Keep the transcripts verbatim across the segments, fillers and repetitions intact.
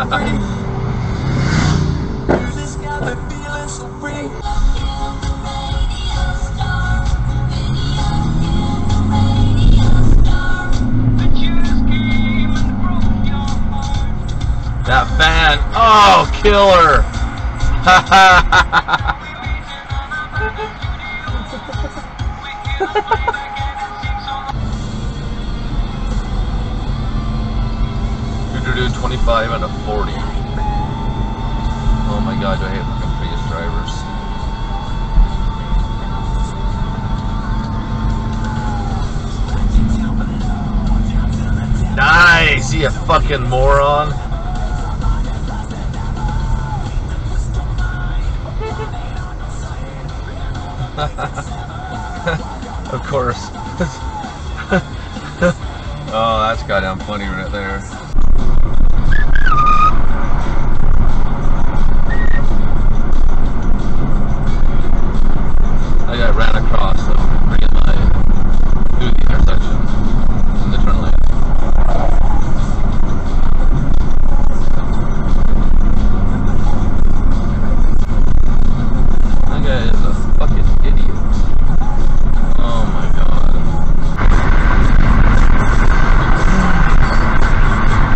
That fan, oh, killer! You're doing twenty-five and a forty. Oh my god, do I hate fucking Prius drivers. Nice, you fucking moron. Of course. Oh, that's goddamn funny right there. I got ran across so bringing my through the intersection in the turn lane. That guy is a fucking idiot. Oh my god.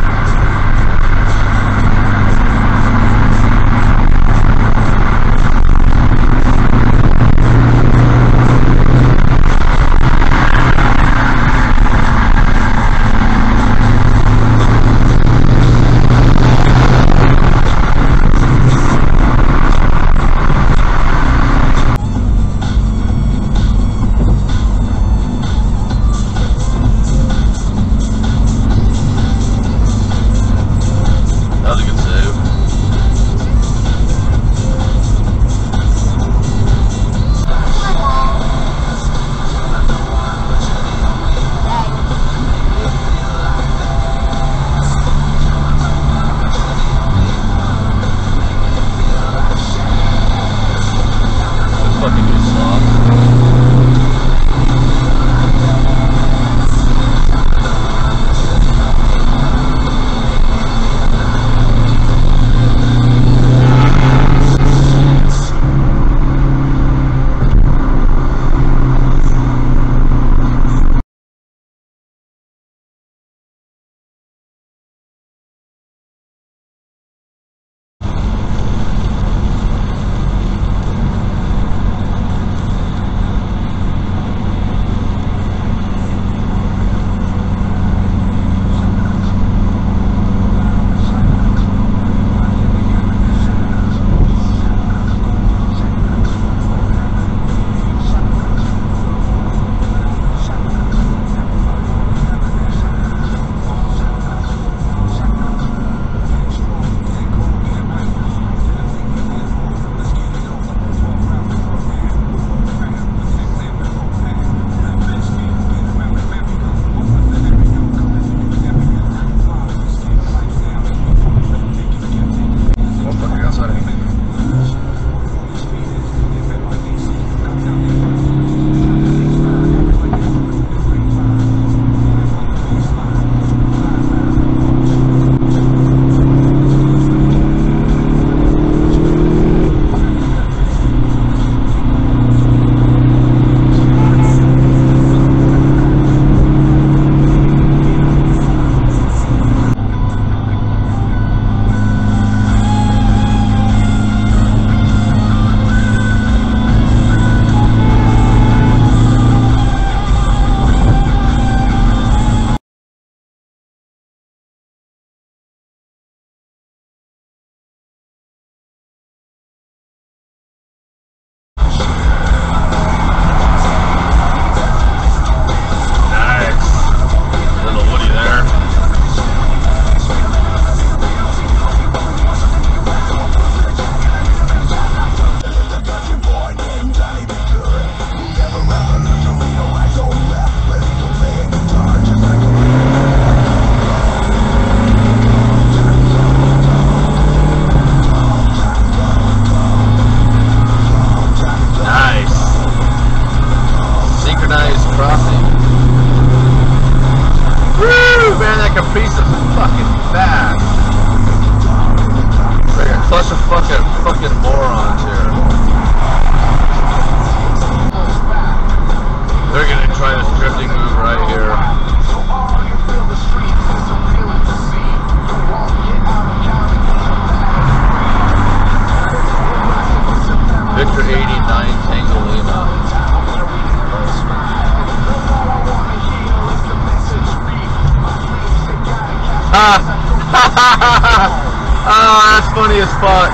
Oh, that's funny as fuck.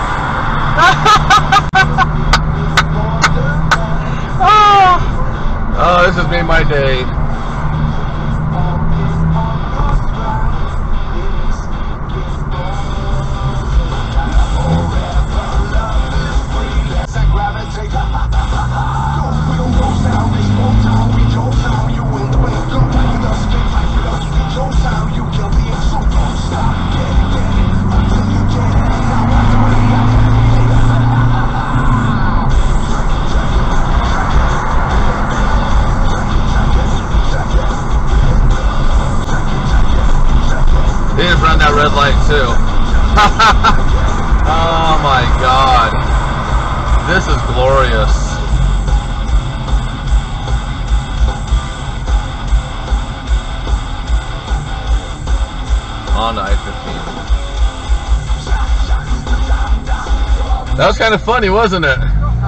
Oh, oh, this has made my day. They just run that red light too. Oh my god. This is glorious. On to I fifteen. That was kind of funny, wasn't it?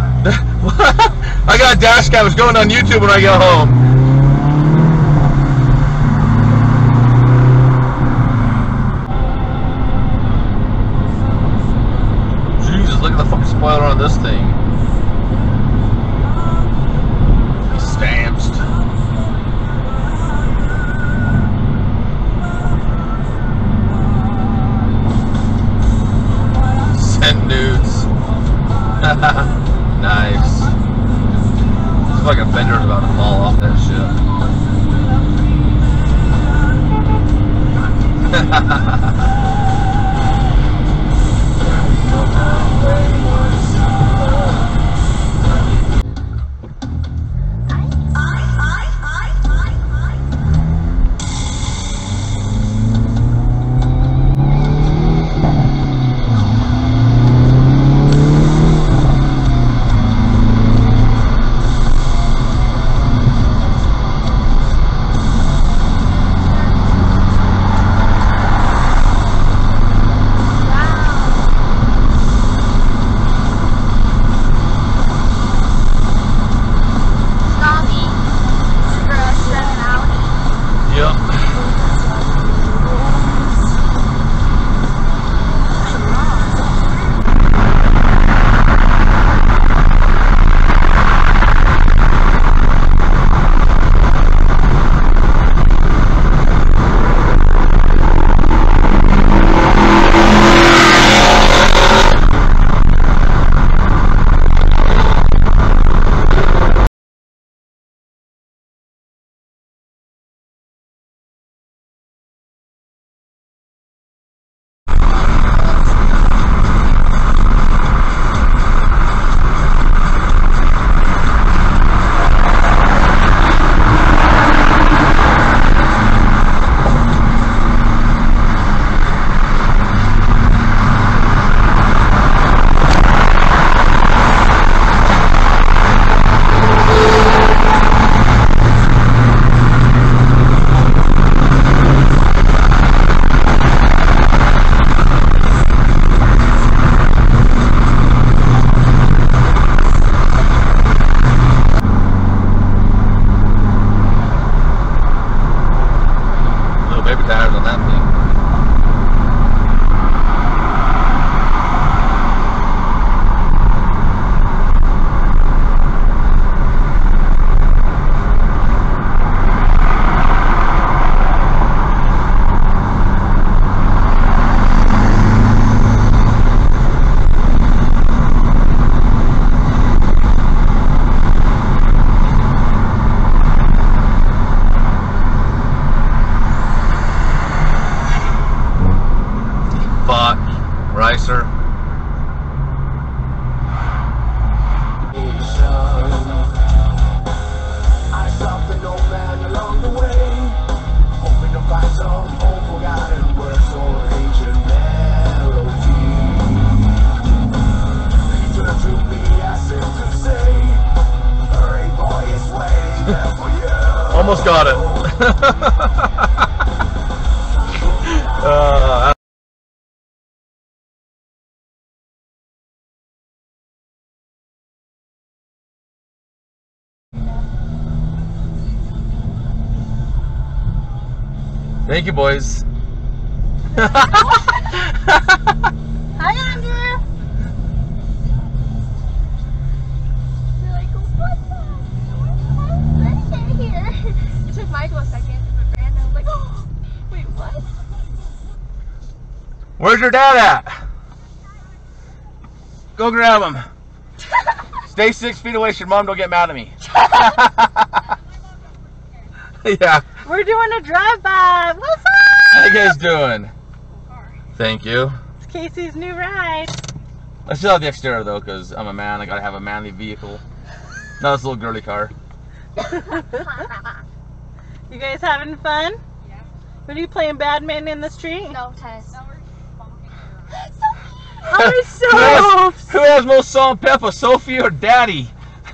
I got a dash cam. It's going on YouTube when I get home. Look at the fucking spoiler on this thing. Stamps. Send nudes. Nice. This fucking fender's about to fall off that shit. Ricer. I stopped an old man along the way, hoping to find some old forgotten words or ancient melody. He turned to me, asked him to say, hurry boy, it's waiting there for you. Almost got it. uh, Thank you, boys. Hi, Andrew. They're like, what's that? Let's get here. It took Michael a second, but Brandon was like, oh, wait, what? Where's your dad at? Go grab him. Stay six feet away so your mom don't get mad at me. Yeah. We're doing a drive-by. What's up? How you guys doing? Thank you. It's Casey's new ride. Let's still have the exterior though, because I'm a man. I gotta have a manly vehicle. Not this little girly car. You guys having fun? Yeah. What are you playing, badminton in the street? No, tennis. No, we're bonking around. Oh, so who, has, who has most salt and pepper, Sophie or Daddy?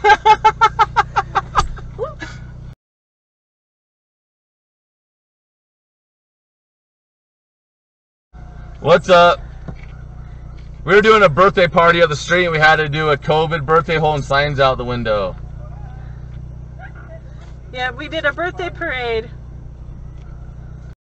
What's up? We were doing a birthday party up the street and we had to do a COVID birthday holding signs out the window. Yeah, we did a birthday parade.